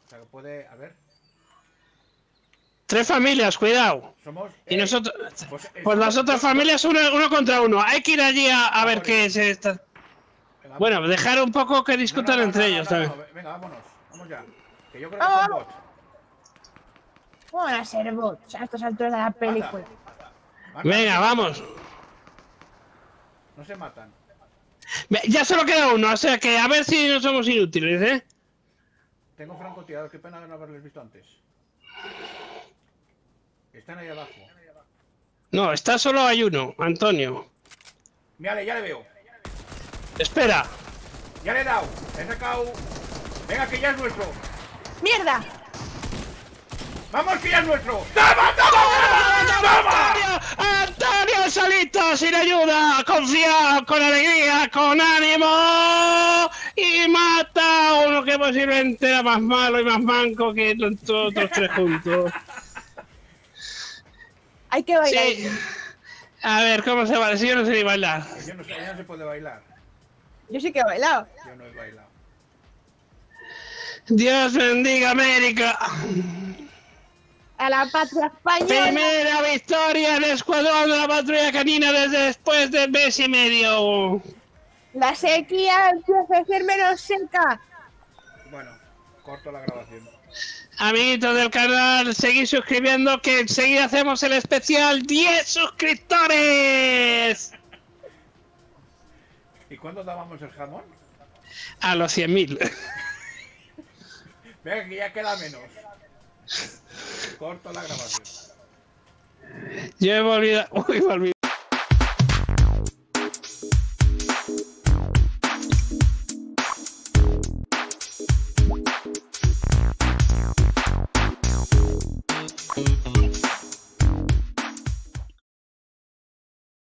O sea, que puede... A ver... 3 familias, cuidado. Somos... Y nosotros... Pues, Pues las otras familias uno contra uno. Hay que ir allí a ver qué se está... Bueno, dejar un poco que discutan entre ellos también. Venga, vámonos. Vamos ya. Que yo creo que Vamos, son vamos. bots. ¿Cómo van a ser bots a estas alturas de la película? Venga, vamos. No se matan. Ya solo queda uno, o sea que a ver si no somos inútiles, ¿eh? Tengo francotirador, qué pena de no haberles visto antes. Están ahí abajo. No, está solo hay uno, Antonio. Mírale, ya le veo. Espera. Ya le he dado. Le he sacado... Venga, que ya es nuestro. ¡Mierda! ¡Vamos, que ya es nuestro! ¡Toma, toma, toma! ¡Antonio solito, sin ayuda! ¡Confiado, con alegría, con ánimo! Y mata a uno que posiblemente era más malo y más manco que los otros 3 juntos. Hay que bailar. Sí. A ver, ¿cómo se baila? Si yo no sé ni bailar. Yo no sé, ya no se puede bailar. Yo sí que he bailado. Yo no he bailado. Dios bendiga América. A la patria española. Primera victoria del escuadrón de la patrulla canina desde después de mes y medio. La sequía empieza a ser menos seca. Bueno, corto la grabación. Amiguitos del canal, seguid suscribiendo que enseguida hacemos el especial 10 suscriptores. ¿Y cuándo dábamos el jamón? A los 100.000. Venga, que ya queda menos. Corto la grabación. Yo he volvido... Uy, volví.